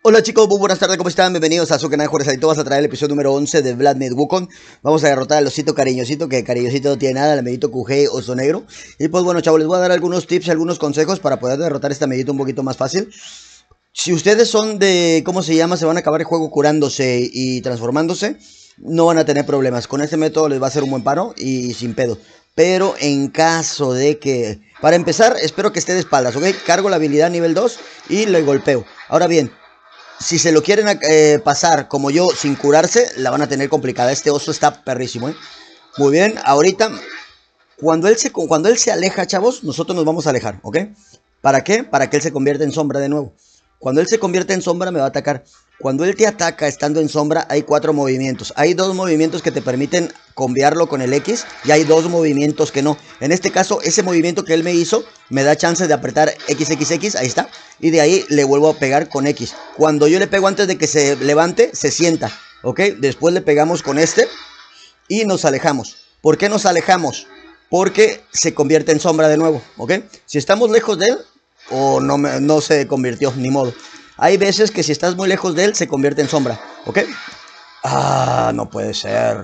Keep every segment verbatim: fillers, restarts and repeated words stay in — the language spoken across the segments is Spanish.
Hola chicos, muy buenas tardes, ¿cómo están? Bienvenidos a su canal Juárezadito. Vas a traer el episodio número once de Vladimir Wukong. Vamos a derrotar al osito cariñosito, que cariñosito no tiene nada, el amiguito Q G oso negro. Y pues bueno chavos, les voy a dar algunos tips y algunos consejos para poder derrotar a este amiguito un poquito más fácil. Si ustedes son de, ¿cómo se llama? Se van a acabar el juego curándose y transformándose, no van a tener problemas. Con este método les va a ser un buen paro y sin pedo. Pero en caso de que... Para empezar, espero que esté de espaldas, ¿ok? Cargo la habilidad nivel dos y le golpeo. Ahora bien, si se lo quieren eh, pasar como yo sin curarse, la van a tener complicada. Este oso está perrísimo, ¿eh? Muy bien, ahorita, cuando él, se, cuando él se aleja, chavos, nosotros nos vamos a alejar, ¿ok? ¿Para qué? Para que él se convierta en sombra de nuevo. Cuando él se convierte en sombra me va a atacar. Cuando él te ataca estando en sombra hay cuatro movimientos. Hay dos movimientos que te permiten cambiarlo con el X y hay dos movimientos que no. En este caso ese movimiento que él me hizo me da chance de apretar equis equis equis, ahí está. Y de ahí le vuelvo a pegar con X. Cuando yo le pego antes de que se levante, se sienta, ¿ok? Después le pegamos con este y nos alejamos. ¿Por qué nos alejamos? Porque se convierte en sombra de nuevo, ¿ok? Si estamos lejos de él, o no, me, no se convirtió, ni modo. Hay veces que si estás muy lejos de él, se convierte en sombra, ¿ok? Ah, no puede ser.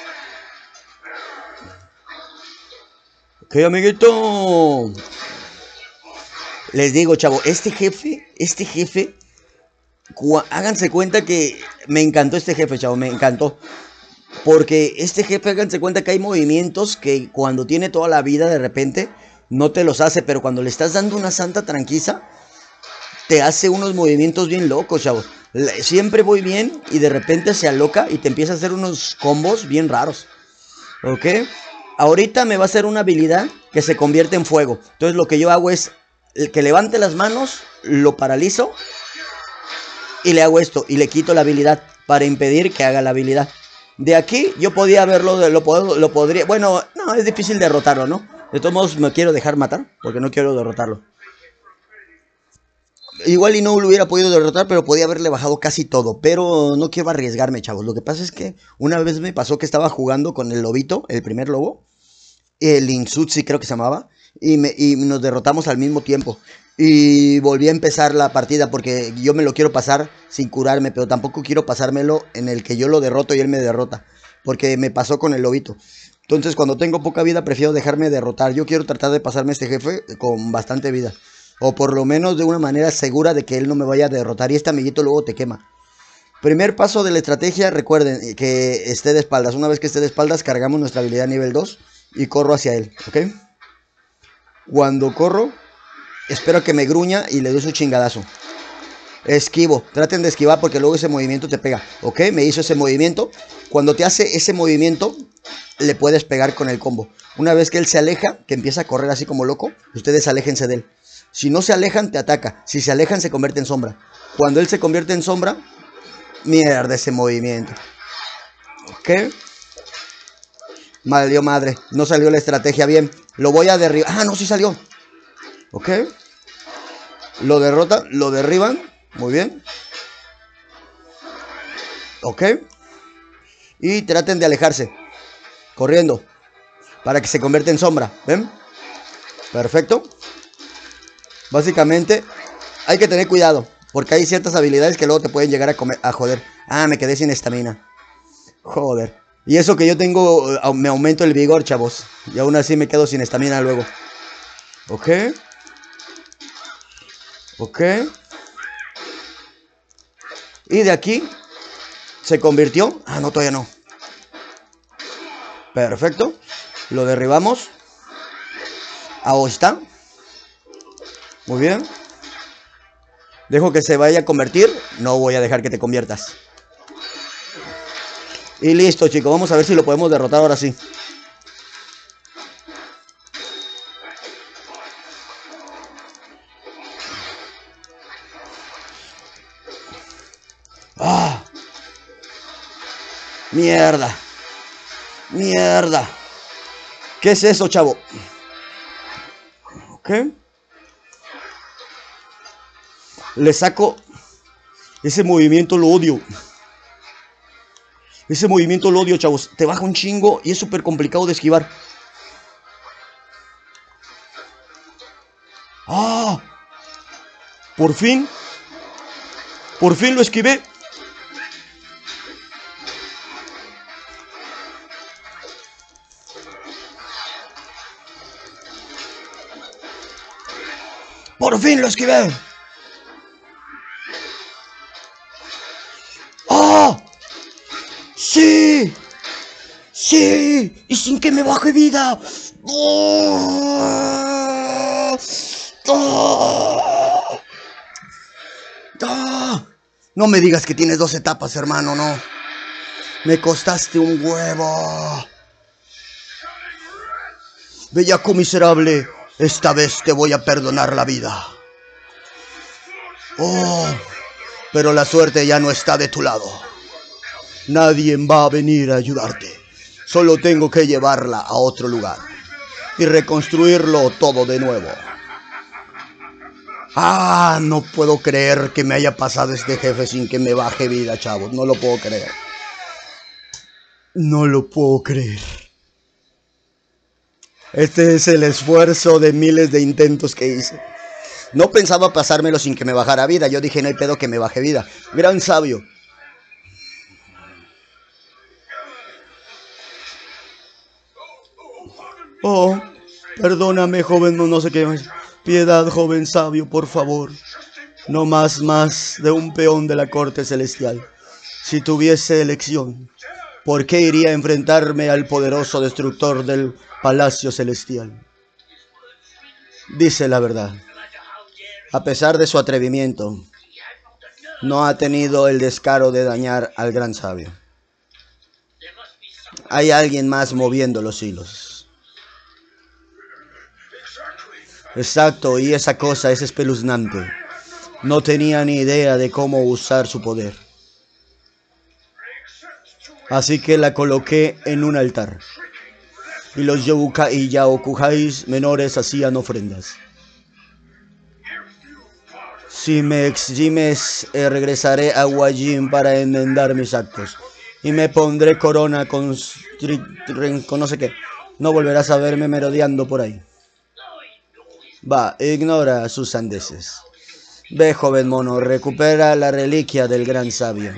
Ok, amiguito. Les digo, chavo, este jefe, este jefe, háganse cuenta que me encantó este jefe, chavo, me encantó. Porque este jefe, háganse cuenta que hay movimientos que cuando tiene toda la vida de repente no te los hace, pero cuando le estás dando una santa tranquiza, te hace unos movimientos bien locos, chavos. Siempre voy bien y de repente se aloca y te empieza a hacer unos combos bien raros. ¿Ok? Ahorita me va a hacer una habilidad que se convierte en fuego. Entonces lo que yo hago es que levante las manos, lo paralizo y le hago esto y le quito la habilidad para impedir que haga la habilidad. De aquí yo podía verlo, lo, lo, lo podría... Bueno, no, es difícil derrotarlo, ¿no? De todos modos me quiero dejar matar porque no quiero derrotarlo. Igual y no lo hubiera podido derrotar, pero podía haberle bajado casi todo. Pero no quiero arriesgarme, chavos. Lo que pasa es que una vez me pasó que estaba jugando con el lobito, el primer lobo. El Insutsi creo que se llamaba. Y, me, y nos derrotamos al mismo tiempo. Y volví a empezar la partida porque yo me lo quiero pasar sin curarme. Pero tampoco quiero pasármelo en el que yo lo derroto y él me derrota. Porque me pasó con el lobito. Entonces cuando tengo poca vida prefiero dejarme derrotar. Yo quiero tratar de pasarme a este jefe con bastante vida. O por lo menos de una manera segura de que él no me vaya a derrotar. Y este amiguito luego te quema. Primer paso de la estrategia, recuerden que esté de espaldas. Una vez que esté de espaldas, cargamos nuestra habilidad nivel dos y corro hacia él, ¿ok? Cuando corro, espero que me gruña y le doy su chingadazo. Esquivo, traten de esquivar porque luego ese movimiento te pega, ¿ok? Me hizo ese movimiento. Cuando te hace ese movimiento, le puedes pegar con el combo. Una vez que él se aleja, que empieza a correr así como loco, ustedes aléjense de él. Si no se alejan, te ataca. Si se alejan, se convierte en sombra. Cuando él se convierte en sombra, mierda ese movimiento. ¿Ok? Valió madre. No salió la estrategia bien. Lo voy a derribar. Ah, no, sí salió. ¿Ok? Lo derrotan, lo derriban. Muy bien. ¿Ok? Y traten de alejarse. Corriendo. Para que se convierta en sombra. ¿Ven? Perfecto. Básicamente, hay que tener cuidado. Porque hay ciertas habilidades que luego te pueden llegar a, comer, a joder. Ah, me quedé sin estamina. Joder. Y eso que yo tengo, me aumento el vigor, chavos. Y aún así me quedo sin estamina luego. Ok. Ok. Y de aquí se convirtió. Ah, no, todavía no. Perfecto. Lo derribamos. Ahí está. Muy bien. Dejo que se vaya a convertir. No voy a dejar que te conviertas. Y listo, chicos. Vamos a ver si lo podemos derrotar ahora sí. ¡Ah! Mierda. Mierda. ¿Qué es eso, chavo? Ok. Le saco. Ese movimiento lo odio. Ese movimiento lo odio, chavos. Te baja un chingo y es súper complicado de esquivar. ¡Ah! Por fin. Por fin lo esquivé. Por fin lo esquivé. ¡Ah! ¡Sí! ¡Sí! ¡Y sin que me baje vida! ¡Oh! ¡Oh! ¡Oh! No me digas que tienes dos etapas, hermano, no. Me costaste un huevo. Bellaco miserable, esta vez te voy a perdonar la vida. Oh, pero la suerte ya no está de tu lado. Nadie va a venir a ayudarte. Solo tengo que llevarla a otro lugar y reconstruirlo todo de nuevo. Ah, no puedo creer que me haya pasado este jefe sin que me baje vida, chavos. No lo puedo creer. No lo puedo creer. Este es el esfuerzo de miles de intentos que hice. No pensaba pasármelo sin que me bajara vida. Yo dije, no hay pedo que me baje vida. Gran sabio. Oh, perdóname, joven, no, no sé qué más. Piedad, joven sabio, por favor. No más, más de un peón de la corte celestial. Si tuviese elección, ¿por qué iría a enfrentarme al poderoso destructor del palacio celestial? Dice la verdad. A pesar de su atrevimiento, no ha tenido el descaro de dañar al gran sabio. Hay alguien más moviendo los hilos. Exacto, y esa cosa es espeluznante. No tenía ni idea de cómo usar su poder. Así que la coloqué en un altar. Y los Yobuka y Yaokujais menores hacían ofrendas. Si me eximes, eh, regresaré a Wajin para enmendar mis actos. Y me pondré corona con, con no sé qué. No volverás a verme merodeando por ahí. Va, ignora sus sandeces. Ve, joven mono, recupera la reliquia del gran sabio.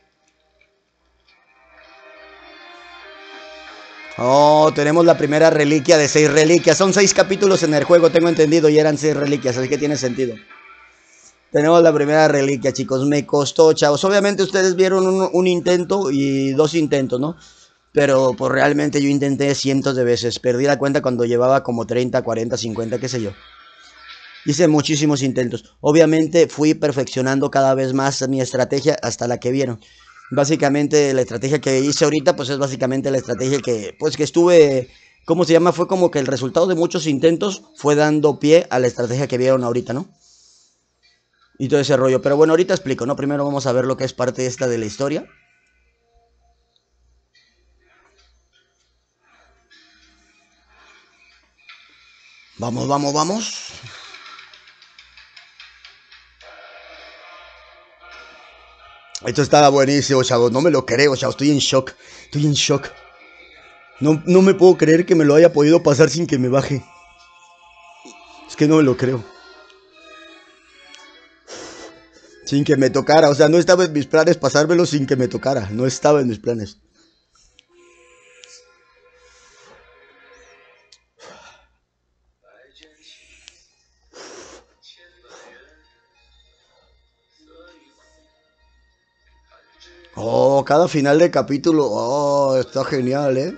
Oh, tenemos la primera reliquia de seis reliquias. Son seis capítulos en el juego, tengo entendido, y eran seis reliquias, así que tiene sentido. Tenemos la primera reliquia, chicos. Me costó, chavos. Obviamente ustedes vieron un, un intento y dos intentos, ¿no? Pero pues realmente yo intenté cientos de veces. Perdí la cuenta cuando llevaba como treinta, cuarenta, cincuenta, qué sé yo. Hice muchísimos intentos. Obviamente fui perfeccionando cada vez más mi estrategia hasta la que vieron. Básicamente la estrategia que hice ahorita pues es básicamente la estrategia que pues que estuve, ¿cómo se llama? Fue como que el resultado de muchos intentos fue dando pie a la estrategia que vieron ahorita, ¿no? Y todo ese rollo. Pero bueno, ahorita explico, ¿no? Primero vamos a ver lo que es parte esta de la historia. Vamos, vamos, vamos. Esto estaba buenísimo, chavos. No me lo creo, chavos. Estoy en shock. Estoy en shock. No, no me puedo creer que me lo haya podido pasar sin que me baje. Es que no me lo creo. Sin que me tocara. O sea, no estaba en mis planes pasármelo sin que me tocara. No estaba en mis planes. Oh, cada final de capítulo. Oh, está genial, ¿eh?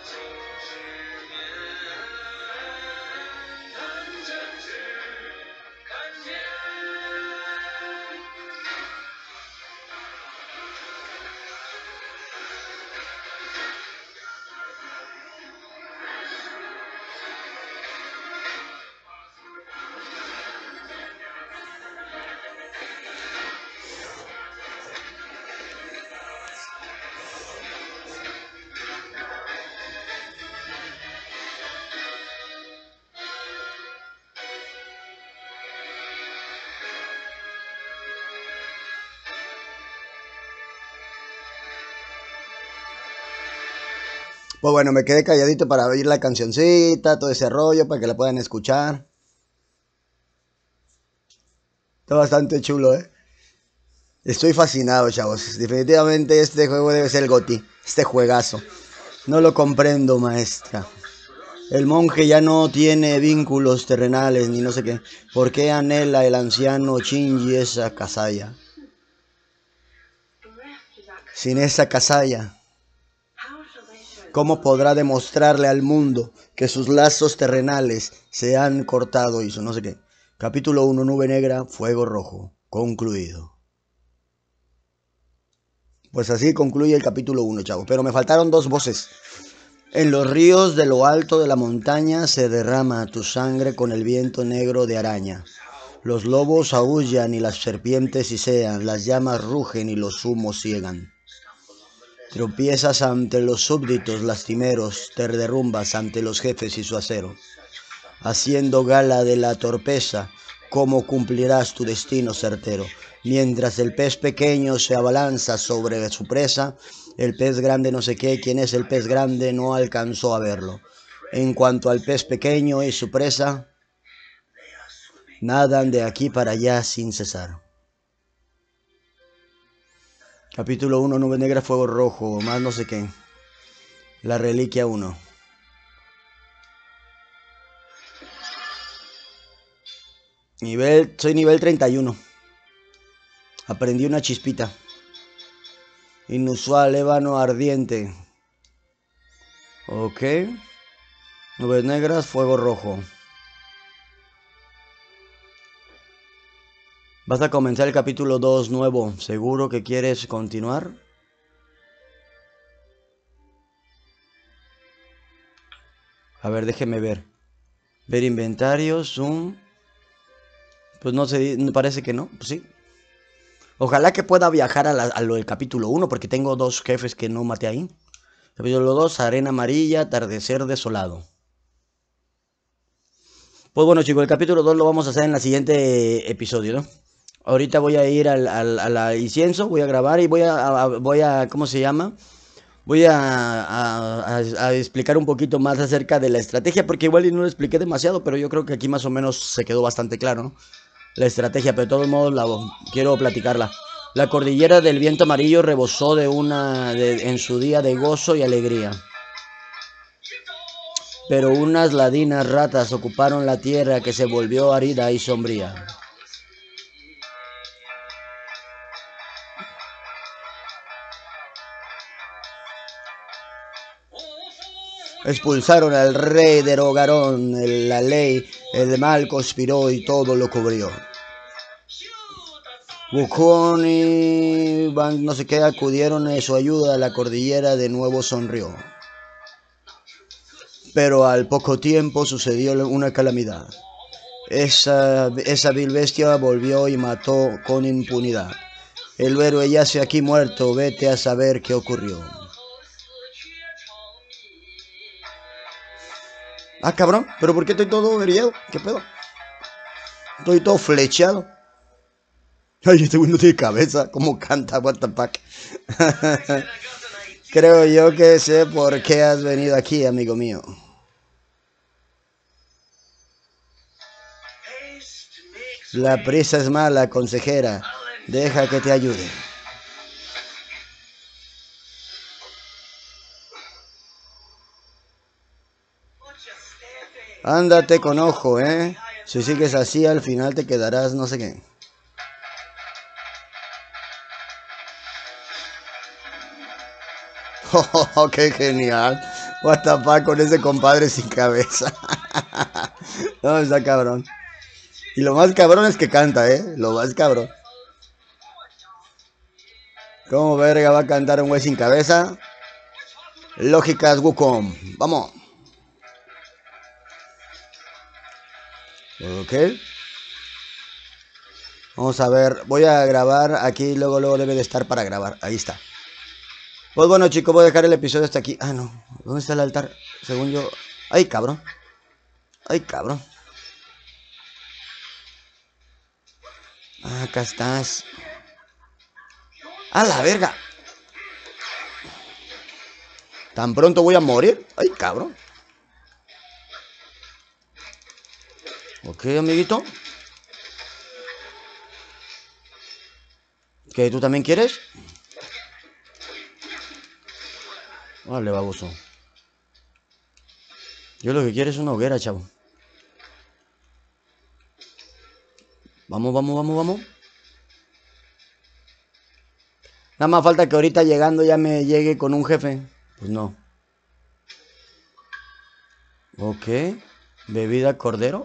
Pues bueno, me quedé calladito para oír la cancioncita, todo ese rollo, para que la puedan escuchar. Está bastante chulo, ¿eh? Estoy fascinado, chavos. Definitivamente este juego debe ser el GOTY. Este juegazo. No lo comprendo, maestra. El monje ya no tiene vínculos terrenales ni no sé qué. ¿Por qué anhela el anciano Shinji esa casalla? Sin esa casalla, ¿cómo podrá demostrarle al mundo que sus lazos terrenales se han cortado y eso no sé qué? Capítulo uno, Nube Negra, Fuego Rojo. Concluido. Pues así concluye el capítulo uno, chavos. Pero me faltaron dos voces. En los ríos de lo alto de la montaña se derrama tu sangre con el viento negro de araña. Los lobos aúllan y las serpientes sisean, las llamas rugen y los humos ciegan. Tropiezas ante los súbditos lastimeros, te derrumbas ante los jefes y su acero. Haciendo gala de la torpeza, ¿cómo cumplirás tu destino certero? Mientras el pez pequeño se abalanza sobre su presa, el pez grande no sé qué, quién es el pez grande no alcanzó a verlo. En cuanto al pez pequeño y su presa, nadan de aquí para allá sin cesar. Capítulo uno, Nube Negra, Fuego Rojo, más no sé qué. La Reliquia uno. Nivel, soy nivel treinta y uno. Aprendí una chispita. Inusual, ébano ardiente. Ok. Nubes negras, fuego rojo. Vas a comenzar el capítulo dos nuevo. ¿Seguro que quieres continuar? A ver, déjeme ver. Ver inventario, zoom. Pues no sé, parece que no. Pues sí. Ojalá que pueda viajar a, la, a lo del capítulo uno, porque tengo dos jefes que no maté ahí. Capítulo dos, arena amarilla, atardecer desolado. Pues bueno, chicos, el capítulo dos lo vamos a hacer en el siguiente episodio, ¿no? Ahorita voy a ir al, al, a la incienso, voy a grabar y voy a, a voy a ¿cómo se llama? Voy a, a, a, a explicar un poquito más acerca de la estrategia, porque igual no lo expliqué demasiado, pero yo creo que aquí más o menos se quedó bastante claro, ¿no? La estrategia, pero de todos modos la quiero platicarla. La cordillera del viento amarillo rebosó de una de, en su día de gozo y alegría. Pero unas ladinas ratas ocuparon la tierra que se volvió árida y sombría. Expulsaron al rey, derogaron la ley, el mal conspiró y todo lo cubrió. Wukong y Van no sé qué acudieron a su ayuda, la cordillera de nuevo sonrió. Pero al poco tiempo sucedió una calamidad. Esa, esa vil bestia volvió y mató con impunidad. El héroe yace aquí muerto, vete a saber qué ocurrió. Ah, cabrón, ¿pero por qué estoy todo herido? ¿Qué pedo? Estoy todo flechado. Ay, este güey no tiene cabeza. ¿Cómo canta? What the fuck? Creo yo que sé por qué has venido aquí, amigo mío. La prisa es mala, consejera. Deja que te ayude. Ándate con ojo, ¿eh? Si sigues así, al final te quedarás no sé qué. Oh, ¡qué genial! What the fuck con ese compadre sin cabeza. No, está cabrón. Y lo más cabrón es que canta, ¿eh? Lo más cabrón. ¿Cómo verga va a cantar un güey sin cabeza? Lógicas Wukong. Vamos. Ok. Vamos a ver. Voy a grabar aquí. Luego, luego debe de estar para grabar. Ahí está. Pues bueno, chicos, voy a dejar el episodio hasta aquí. Ah, no. ¿Dónde está el altar? Según yo... ¡Ay, cabrón! ¡Ay, cabrón! Ah, acá estás. ¡A la verga! ¿Tan pronto voy a morir? ¡Ay, cabrón! Ok, amiguito. ¿Qué? ¿Tú también quieres? Vale, baboso. Yo lo que quiero es una hoguera, chavo. Vamos, vamos, vamos, vamos. Nada más falta que ahorita llegando ya me llegue con un jefe. Pues no. Ok. Bebida cordero.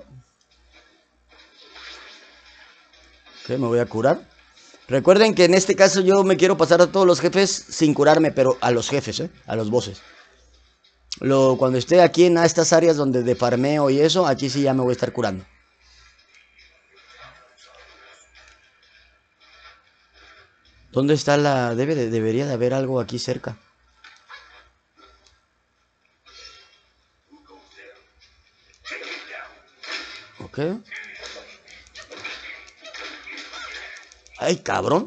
Ok, me voy a curar. Recuerden que en este caso yo me quiero pasar a todos los jefes sin curarme, pero a los jefes, ¿eh? A los bosses. Lo, cuando esté aquí en estas áreas donde de farmeo y eso, aquí sí ya me voy a estar curando. ¿Dónde está la...? Debe de, debería de haber algo aquí cerca. Ok. ¡Ay, cabrón!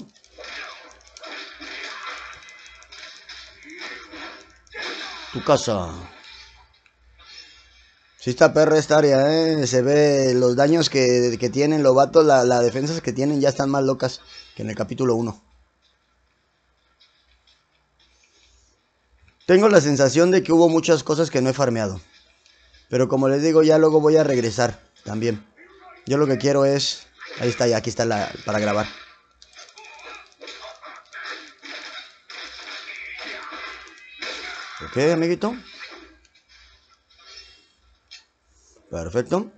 Tu casa. Sí está perra esta área, ¿eh? Se ve los daños que, que tienen los vatos, las la defensas que tienen ya están más locas que en el capítulo uno. Tengo la sensación de que hubo muchas cosas que no he farmeado. Pero como les digo, ya luego voy a regresar también. Yo lo que quiero es... Ahí está, ya aquí está la para grabar. Ok, amiguito. Perfecto.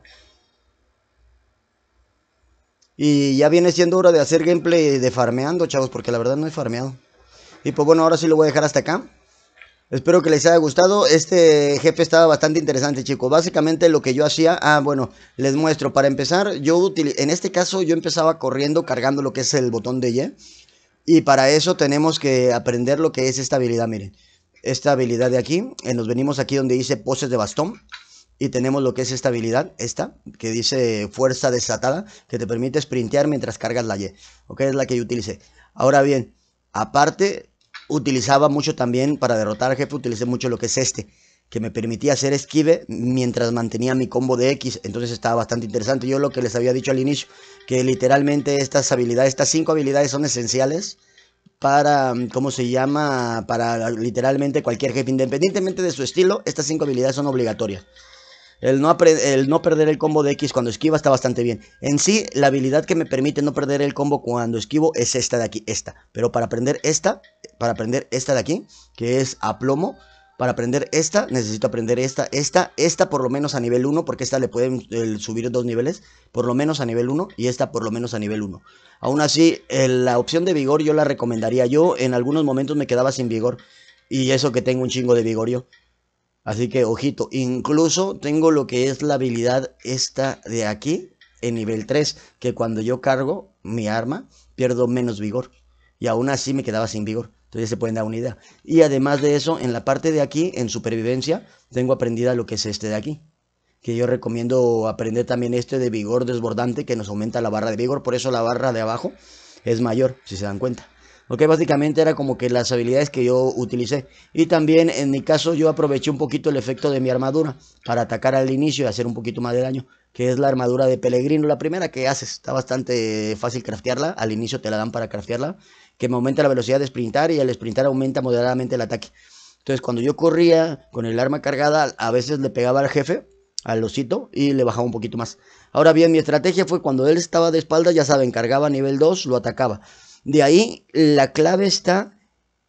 Y ya viene siendo hora de hacer gameplay de farmeando, chavos, porque la verdad no he farmeado. Y pues bueno, ahora sí lo voy a dejar hasta acá. Espero que les haya gustado. Este jefe estaba bastante interesante, chicos. Básicamente lo que yo hacía... Ah, bueno, les muestro. Para empezar, yo en este caso yo empezaba corriendo, cargando lo que es el botón de Y. Y para eso tenemos que aprender lo que es esta habilidad, miren. Esta habilidad de aquí. Eh, nos venimos aquí donde dice poses de bastón. Y tenemos lo que es esta habilidad, esta, que dice fuerza desatada, que te permite sprintear mientras cargas la Y. Ok, es la que yo utilicé. Ahora bien, aparte, utilizaba mucho también, para derrotar al jefe, utilicé mucho lo que es este, que me permitía hacer esquive mientras mantenía mi combo de X. Entonces estaba bastante interesante. Yo lo que les había dicho al inicio, que literalmente estas habilidades, estas cinco habilidades son esenciales para, ¿cómo se llama? Para literalmente cualquier jefe, independientemente de su estilo, estas cinco habilidades son obligatorias. El no, el no perder el combo de X cuando esquiva está bastante bien. En sí, la habilidad que me permite no perder el combo cuando esquivo es esta de aquí, esta. Pero para aprender esta, para aprender esta de aquí, que es aplomo, para aprender esta, necesito aprender esta, esta, esta por lo menos a nivel uno, porque esta le pueden el, subir dos niveles, por lo menos a nivel uno, y esta por lo menos a nivel uno. Aún así, el, la opción de vigor yo la recomendaría. Yo en algunos momentos me quedaba sin vigor, y eso que tengo un chingo de vigor yo. Así que, ojito, incluso tengo lo que es la habilidad esta de aquí, en nivel tres, que cuando yo cargo mi arma, pierdo menos vigor. Y aún así me quedaba sin vigor. Entonces se pueden dar una idea. Y además de eso, en la parte de aquí, en supervivencia, tengo aprendida lo que es este de aquí. Que yo recomiendo aprender también este de vigor desbordante, que nos aumenta la barra de vigor. Por eso la barra de abajo es mayor, si se dan cuenta. Ok, básicamente era como que las habilidades que yo utilicé. Y también en mi caso yo aproveché un poquito el efecto de mi armadura para atacar al inicio y hacer un poquito más de daño. Que es la armadura de Pellegrino, la primera que haces. Está bastante fácil craftearla. Al inicio te la dan para craftearla. Que me aumenta la velocidad de sprintar y al sprintar aumenta moderadamente el ataque. Entonces cuando yo corría con el arma cargada, a veces le pegaba al jefe, al osito, y le bajaba un poquito más. Ahora bien, mi estrategia fue cuando él estaba de espaldas, ya saben, cargaba nivel dos, lo atacaba. De ahí la clave está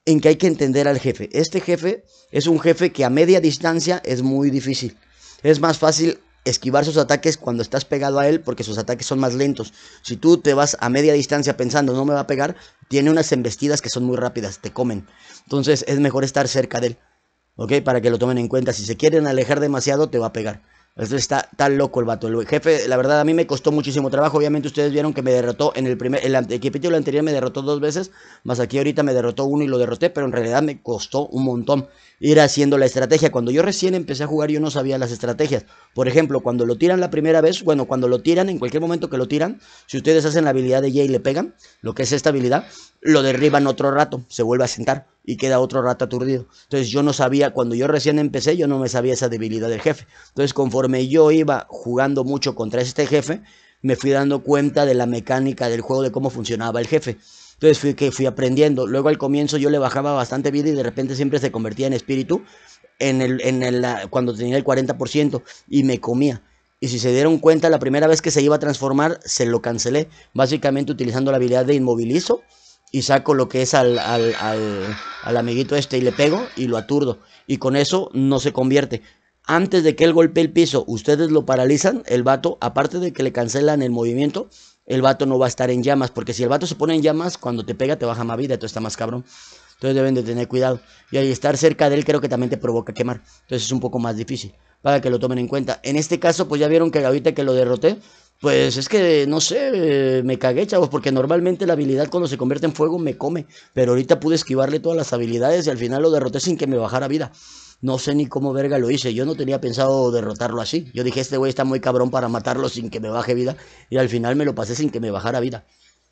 en que hay que entender al jefe. Este jefe es un jefe que a media distancia es muy difícil. Es más fácil esquivar sus ataques cuando estás pegado a él porque sus ataques son más lentos. Si tú te vas a media distancia pensando no me va a pegar, tiene unas embestidas que son muy rápidas, te comen. Entonces es mejor estar cerca de él, ¿ok? Para que lo tomen en cuenta. Si se quieren alejar demasiado, te va a pegar. Entonces está tan loco el vato. El jefe, la verdad, a mí me costó muchísimo trabajo. Obviamente ustedes vieron que me derrotó en el primer, el, el capítulo anterior me derrotó dos veces, más aquí ahorita me derrotó uno y lo derroté, pero en realidad me costó un montón ir haciendo la estrategia. Cuando yo recién empecé a jugar yo no sabía las estrategias. Por ejemplo, cuando lo tiran la primera vez, bueno, cuando lo tiran, en cualquier momento que lo tiran, si ustedes hacen la habilidad de Jay y le pegan, lo que es esta habilidad, lo derriban otro rato, se vuelve a sentar y queda otro rato aturdido. Entonces yo no sabía, cuando yo recién empecé, yo no me sabía esa debilidad del jefe. Entonces conforme yo iba jugando mucho contra este jefe, me fui dando cuenta de la mecánica del juego, de cómo funcionaba el jefe. Entonces fui, que fui aprendiendo. Luego al comienzo yo le bajaba bastante vida y de repente siempre se convertía en espíritu en el, en el, cuando tenía el cuarenta por ciento y me comía. Y si se dieron cuenta, la primera vez que se iba a transformar, se lo cancelé. Básicamente utilizando la habilidad de inmovilizo. Y saco lo que es al, al, al, al amiguito este y le pego y lo aturdo. Y con eso no se convierte. Antes de que él golpee el piso, ustedes lo paralizan, el vato, aparte de que le cancelan el movimiento, el vato no va a estar en llamas. Porque si el vato se pone en llamas, cuando te pega te baja más vida, entonces está más cabrón. Entonces deben de tener cuidado. Y ahí estar cerca de él creo que también te provoca quemar. Entonces es un poco más difícil, para que lo tomen en cuenta. En este caso, pues ya vieron que ahorita que lo derroté, pues es que, no sé, me cagué, chavos, porque normalmente la habilidad cuando se convierte en fuego me come. Pero ahorita pude esquivarle todas las habilidades y al final lo derroté sin que me bajara vida. No sé ni cómo verga lo hice, yo no tenía pensado derrotarlo así. Yo dije, este güey está muy cabrón para matarlo sin que me baje vida. Y al final me lo pasé sin que me bajara vida.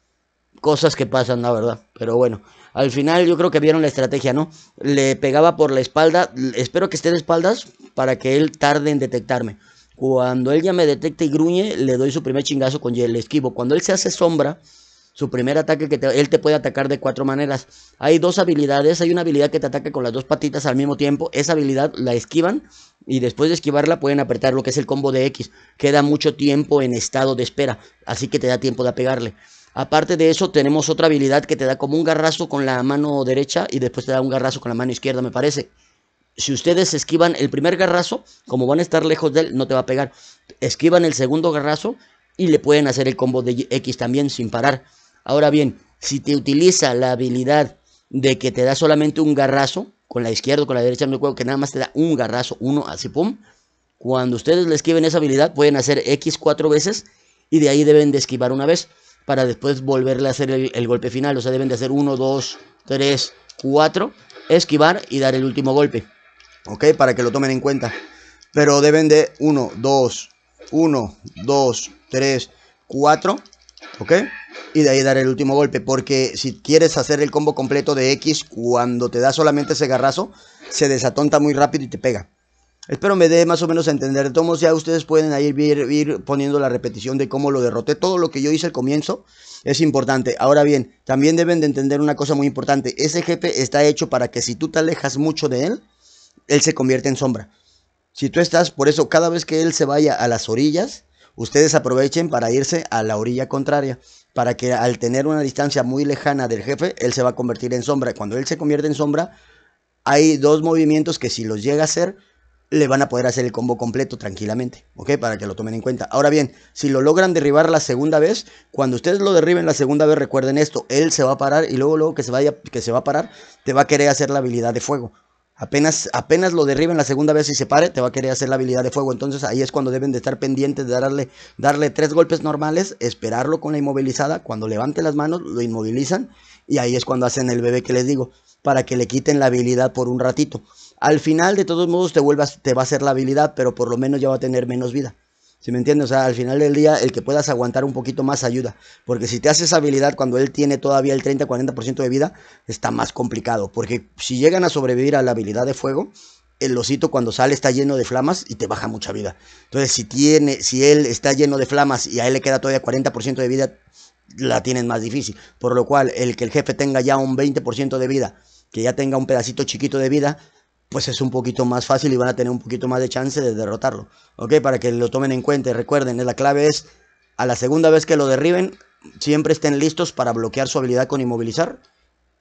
Cosas que pasan, la verdad. Pero bueno, al final yo creo que vieron la estrategia, ¿no? Le pegaba por la espalda, espero que esté de espaldas para que él tarde en detectarme. Cuando él ya me detecta y gruñe, le doy su primer chingazo con el esquivo. Cuando él se hace sombra, su primer ataque, que te, él te puede atacar de cuatro maneras. Hay dos habilidades, hay una habilidad que te ataca con las dos patitas al mismo tiempo. Esa habilidad la esquivan y después de esquivarla pueden apretar lo que es el combo de X. Queda mucho tiempo en estado de espera, así que te da tiempo de pegarle. Aparte de eso, tenemos otra habilidad que te da como un garrazo con la mano derecha y después te da un garrazo con la mano izquierda, me parece. Si ustedes esquivan el primer garrazo, como van a estar lejos de él, no te va a pegar. Esquivan el segundo garrazo y le pueden hacer el combo de X también sin parar. Ahora bien, si te utiliza la habilidad de que te da solamente un garrazo, con la izquierda o con la derecha, no recuerdo, que nada más te da un garrazo, uno, así pum. Cuando ustedes le esquiven esa habilidad, pueden hacer X cuatro veces y de ahí deben de esquivar una vez para después volverle a hacer el, el golpe final. O sea, deben de hacer uno, dos, tres, cuatro, esquivar y dar el último golpe. Ok, para que lo tomen en cuenta. Pero deben de uno, dos, uno, dos, tres, cuatro. Ok, y de ahí dar el último golpe. Porque si quieres hacer el combo completo de X, cuando te da solamente ese garrazo, se desatonta muy rápido y te pega. Espero me dé más o menos a entender. De todos modos, ya ustedes pueden ir, ir, ir poniendo la repetición de cómo lo derroté. Todo lo que yo hice al comienzo es importante. Ahora bien, también deben de entender una cosa muy importante. Ese jefe está hecho para que si tú te alejas mucho de él, él se convierte en sombra. Si tú estás, por eso cada vez que él se vaya a las orillas, ustedes aprovechen para irse a la orilla contraria, para que al tener una distancia muy lejana del jefe, él se va a convertir en sombra. Cuando él se convierte en sombra, hay dos movimientos que si los llega a hacer, le van a poder hacer el combo completo tranquilamente, ¿ok? Para que lo tomen en cuenta. Ahora bien, si lo logran derribar la segunda vez, cuando ustedes lo derriben la segunda vez, recuerden esto, él se va a parar y luego, luego que se vaya, que se va a parar, te va a querer hacer la habilidad de fuego. Apenas, apenas lo derriben la segunda vez y se pare, te va a querer hacer la habilidad de fuego. Entonces ahí es cuando deben de estar pendientes de darle, darle tres golpes normales, esperarlo con la inmovilizada. Cuando levante las manos, lo inmovilizan y ahí es cuando hacen el bebé que les digo, para que le quiten la habilidad por un ratito. Al final, de todos modos, te, vuelvas, te va a hacer la habilidad, pero por lo menos ya va a tener menos vida. ¿Sí me entiendes? O sea, al final del día, el que puedas aguantar un poquito más ayuda. Porque si te haces habilidad cuando él tiene todavía el treinta a cuarenta por ciento de vida, está más complicado. Porque si llegan a sobrevivir a la habilidad de fuego, el osito cuando sale está lleno de flamas y te baja mucha vida. Entonces, si, tiene, si él está lleno de flamas y a él le queda todavía cuarenta por ciento de vida, la tienen más difícil. Por lo cual, el que el jefe tenga ya un veinte por ciento de vida, que ya tenga un pedacito chiquito de vida, pues es un poquito más fácil y van a tener un poquito más de chance de derrotarlo, ¿ok? Para que lo tomen en cuenta y recuerden, la clave es, a la segunda vez que lo derriben, siempre estén listos para bloquear su habilidad con inmovilizar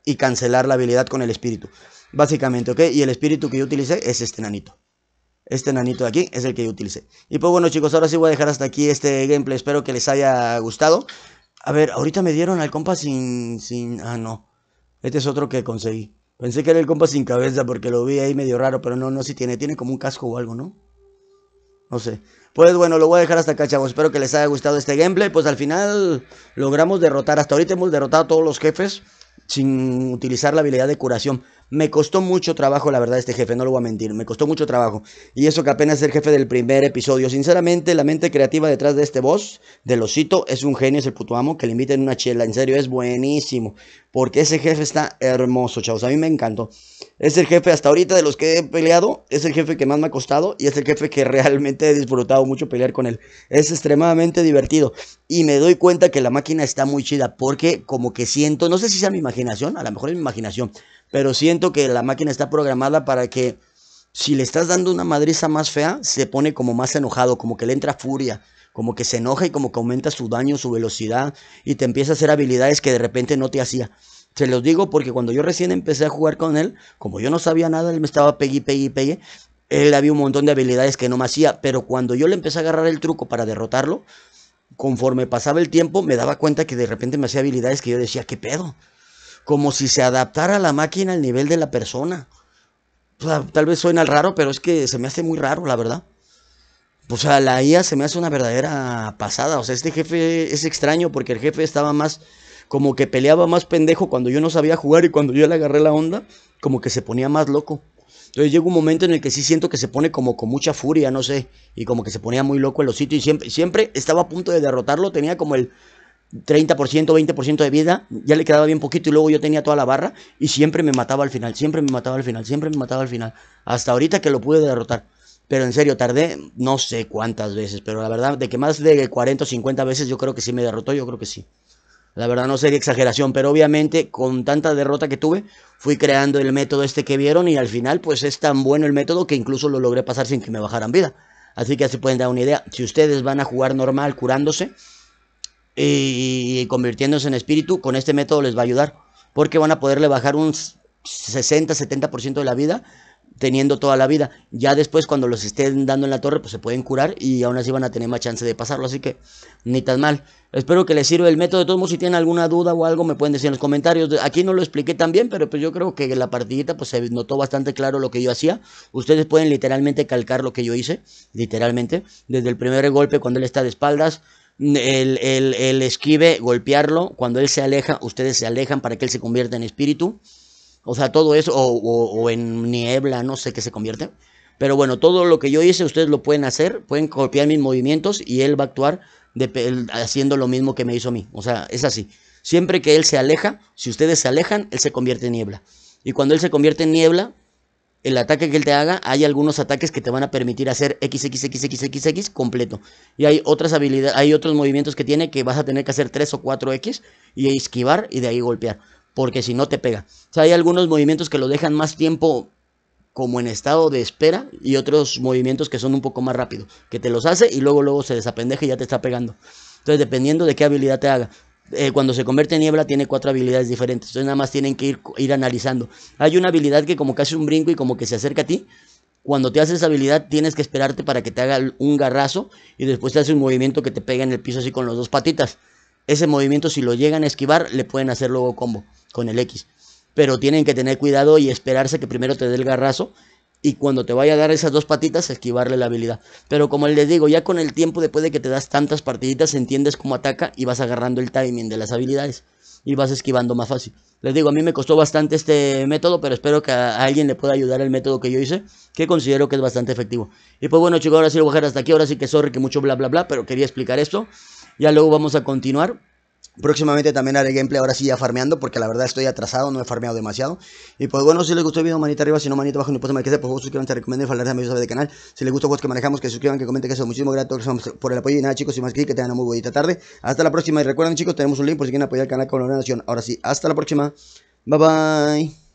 y cancelar la habilidad con el espíritu. Básicamente, ¿ok? Y el espíritu que yo utilicé es este nanito. Este nanito de aquí es el que yo utilicé. Y pues bueno, chicos, ahora sí voy a dejar hasta aquí este gameplay. Espero que les haya gustado. A ver, ahorita me dieron al compa sin... sin... Ah, no. Este es otro que conseguí. Pensé que era el compa sin cabeza porque lo vi ahí medio raro, pero no, no, sí tiene. Tiene como un casco o algo, ¿no? No sé. Pues bueno, lo voy a dejar hasta acá, chavos. Espero que les haya gustado este gameplay. Pues al final logramos derrotar. Hasta ahorita hemos derrotado a todos los jefes sin utilizar la habilidad de curación. Me costó mucho trabajo, la verdad, este jefe, no lo voy a mentir. Me costó mucho trabajo. Y eso que apenas es el jefe del primer episodio. Sinceramente, la mente creativa detrás de este boss, del osito, es un genio, es el puto amo. Que le inviten una chela, en serio, es buenísimo. Porque ese jefe está hermoso, chavos. A mí me encantó. Es el jefe hasta ahorita de los que he peleado. Es el jefe que más me ha costado. Y es el jefe que realmente he disfrutado mucho pelear con él. Es extremadamente divertido. Y me doy cuenta que la máquina está muy chida. Porque como que siento, no sé si sea mi imaginación. A lo mejor es mi imaginación. Pero siento que la máquina está programada para que si le estás dando una madriza más fea, se pone como más enojado, como que le entra furia, como que se enoja y como que aumenta su daño, su velocidad y te empieza a hacer habilidades que de repente no te hacía. Se los digo porque cuando yo recién empecé a jugar con él, como yo no sabía nada, él me estaba pegue, pegue, pegue, él había un montón de habilidades que no me hacía, pero cuando yo le empecé a agarrar el truco para derrotarlo, conforme pasaba el tiempo me daba cuenta que de repente me hacía habilidades que yo decía, ¿qué pedo? Como si se adaptara la máquina al nivel de la persona. O sea, tal vez suena raro, pero es que se me hace muy raro, la verdad. O sea, la I A se me hace una verdadera pasada. O sea, este jefe es extraño porque el jefe estaba más... Como que peleaba más pendejo cuando yo no sabía jugar y cuando yo le agarré la onda, como que se ponía más loco. Entonces llega un momento en el que sí siento que se pone como con mucha furia, no sé. Y como que se ponía muy loco el osito y siempre, siempre estaba a punto de derrotarlo. Tenía como el treinta por ciento, veinte por ciento de vida, ya le quedaba bien poquito y luego yo tenía toda la barra y siempre me mataba al final, siempre me mataba al final, siempre me mataba al final, hasta ahorita que lo pude derrotar. Pero en serio, tardé no sé cuántas veces, pero la verdad, de que más de cuarenta o cincuenta veces yo creo que sí me derrotó, yo creo que sí. La verdad no sería exageración, pero obviamente con tanta derrota que tuve, fui creando el método este que vieron y al final pues es tan bueno el método que incluso lo logré pasar sin que me bajaran vida. Así que así pueden dar una idea. Si ustedes van a jugar normal curándose y convirtiéndose en espíritu, con este método les va a ayudar, porque van a poderle bajar un sesenta, setenta por ciento de la vida, teniendo toda la vida. Ya después cuando los estén dando en la torre, pues se pueden curar y aún así van a tener más chance de pasarlo, así que ni tan mal. Espero que les sirva el método. De todos modos, si tienen alguna duda o algo, me pueden decir en los comentarios. Aquí no lo expliqué tan bien, pero pues yo creo que en la partidita pues se notó bastante claro lo que yo hacía. Ustedes pueden literalmente calcar lo que yo hice, literalmente, desde el primer golpe cuando él está de espaldas, el, el, el esquive, golpearlo, cuando él se aleja, ustedes se alejan para que él se convierta en espíritu. O sea, todo eso, o, o, o en niebla, no sé qué se convierte. Pero bueno, todo lo que yo hice, ustedes lo pueden hacer, pueden copiar mis movimientos y él va a actuar de, haciendo lo mismo que me hizo a mí. O sea, es así. Siempre que él se aleja, si ustedes se alejan, él se convierte en niebla. Y cuando él se convierte en niebla, el ataque que él te haga, hay algunos ataques que te van a permitir hacer X X X X X X completo. Y hay otras habilidades, hay otros movimientos que tiene que vas a tener que hacer tres o cuatro X y esquivar y de ahí golpear. Porque si no te pega. O sea, hay algunos movimientos que lo dejan más tiempo como en estado de espera y otros movimientos que son un poco más rápidos, que te los hace y luego luego se desapendeja y ya te está pegando. Entonces, dependiendo de qué habilidad te haga. Eh, cuando se convierte en niebla tiene cuatro habilidades diferentes. Entonces nada más tienen que ir, ir analizando. Hay una habilidad que como que hace un brinco y como que se acerca a ti. Cuando te hace esa habilidad tienes que esperarte para que te haga un garrazo y después te hace un movimiento que te pega en el piso así con las dos patitas. Ese movimiento si lo llegan a esquivar le pueden hacer luego combo con el X. Pero tienen que tener cuidado y esperarse que primero te dé el garrazo y cuando te vaya a dar esas dos patitas esquivarle la habilidad. Pero como les digo, ya con el tiempo después de que te das tantas partiditas entiendes cómo ataca y vas agarrando el timing de las habilidades y vas esquivando más fácil. Les digo, a mí me costó bastante este método, pero espero que a alguien le pueda ayudar el método que yo hice, que considero que es bastante efectivo. Y pues bueno, chicos, ahora sí lo voy a dejar hasta aquí. Ahora sí que sorry que mucho bla bla bla, pero quería explicar esto. Ya luego vamos a continuar. Próximamente también haré gameplay, ahora sí ya farmeando, porque la verdad estoy atrasado, no he farmeado demasiado. Y pues bueno, si les gustó el video, manita arriba, si no, manita abajo, no puedo que sea, por favor suscríbanse, recomienden, falarse a mi del canal. Si les gusta juegos que manejamos, que suscriban, que comenten, que eso, muchísimas gracias por el apoyo y nada chicos, y más que que tengan una muy bonita tarde. Hasta la próxima y recuerden chicos, tenemos un link por si quieren apoyar el canal con la donación. Ahora sí, hasta la próxima, bye bye.